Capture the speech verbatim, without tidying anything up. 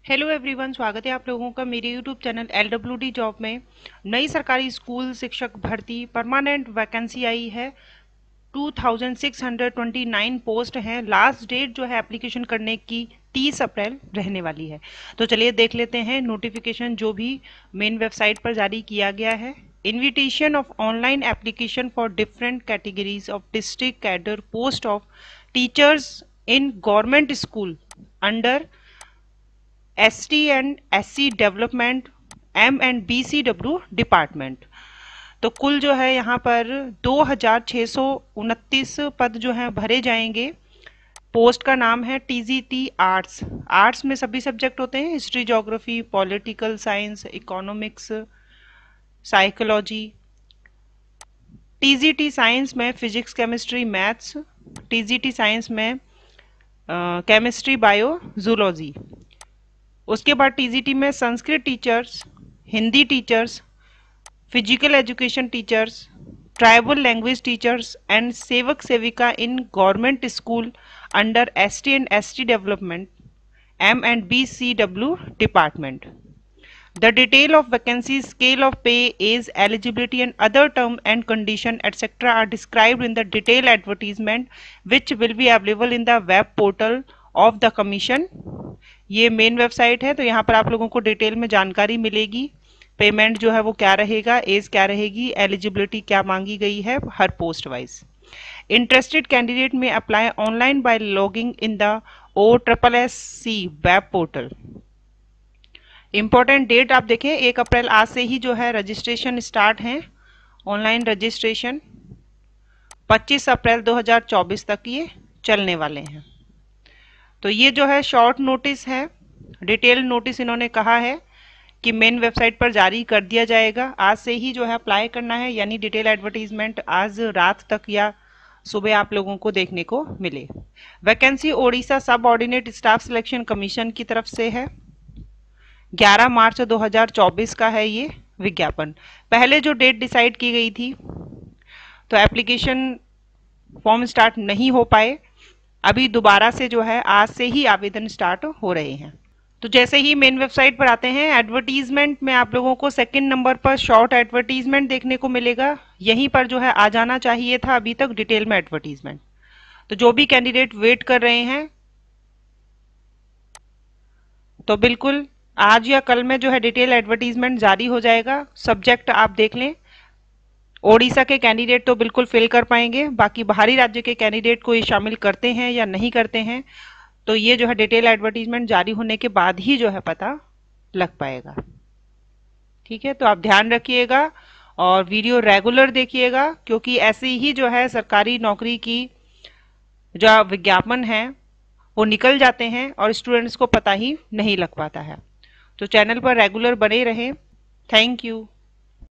Hello everyone, स्वागत है आप लोगों का मेरे YouTube channel L W D job में। नई सरकारी स्कूल शिक्षक भर्ती परमानेंट वैकेंसी आई है। Two thousand six hundred twenty nine post हैं। लास्ट डेट जो है एप्लीकेशन करने की तीस अप्रैल रहने वाली है। तो चलिए देख लेते हैं नोटिफिकेशन जो भी मेन वेबसाइट पर जारी किया गया है। Invitation of online application for different categories of district cadre post of teachers in government school under S T and S C development M and B C W department. तो कुल जो है यहाँ पर दो हजार छः सौ उनतीस पद जो हैं भरे जाएंगे। पोस्ट का नाम है टीजीटी आर्ट्स। आर्ट्स में सभी सब्जेक्ट होते हैं, history, geography, political science, economics, psychology. TGT science में physics, chemistry, maths. TGT science में केमिस्ट्री, बायो, जूलॉजी। उसके बाद टीजीटी में Sanskrit teachers, Hindi teachers, physical education teachers, tribal language teachers and सेवक सेविका in government school under ST and ST development M and B C W department. The detail of vacancy, scale of pay, age, eligibility and other term and condition et cetera are described in the detailed advertisement which will be available in the web portal of the commission। ये main website है, तो यहाँ पर आप लोगों को detail में जानकारी मिलेगी। पेमेंट जो है वो क्या रहेगा, एज क्या रहेगी, एलिजिबिलिटी क्या मांगी गई है हर post wise. Interested candidate may apply online by logging in the O triple S C web portal. Important date आप देखें, एक अप्रैल आज से ही जो है रजिस्ट्रेशन स्टार्ट है। ऑनलाइन रजिस्ट्रेशन पच्चीस अप्रैल दो हज़ार चौबीस तक ये चलने वाले हैं। तो ये जो है शॉर्ट नोटिस है, डिटेल नोटिस इन्होंने कहा है कि मेन वेबसाइट पर जारी कर दिया जाएगा। आज से ही जो है अप्लाई करना है, यानी डिटेल एडवर्टीजमेंट आज रात तक या सुबह आप लोगों को देखने को मिले। वैकेंसी ओडिशा सब ऑर्डिनेट स्टाफ सिलेक्शन कमीशन की तरफ से है। ग्यारह मार्च दो हज़ार चौबीस का है ये विज्ञापन। पहले जो डेट डिसाइड की गई थी तो एप्लीकेशन फॉर्म स्टार्ट नहीं हो पाए, अभी दोबारा से जो है आज से ही आवेदन स्टार्ट हो रहे हैं। तो जैसे ही मेन वेबसाइट पर आते हैं, एडवर्टीजमेंट में आप लोगों को सेकंड नंबर पर शॉर्ट एडवर्टीजमेंट देखने को मिलेगा। यहीं पर जो है आ जाना चाहिए था अभी तक डिटेल में एडवर्टीजमेंट। तो जो भी कैंडिडेट वेट कर रहे हैं तो बिल्कुल आज या कल में जो है डिटेल एडवर्टीजमेंट जारी हो जाएगा। सब्जेक्ट आप देख लें, ओडिशा के कैंडिडेट तो बिल्कुल फिल कर पाएंगे, बाकी बाहरी राज्य के कैंडिडेट को ये शामिल करते हैं या नहीं करते हैं तो ये जो है डिटेल एडवर्टीजमेंट जारी होने के बाद ही जो है पता लग पाएगा। ठीक है, तो आप ध्यान रखिएगा और वीडियो रेगुलर देखिएगा, क्योंकि ऐसे ही जो है सरकारी नौकरी की जो विज्ञापन है वो निकल जाते हैं और स्टूडेंट्स को पता ही नहीं लग पाता है। तो चैनल पर रेगुलर बने रहें। Thank you.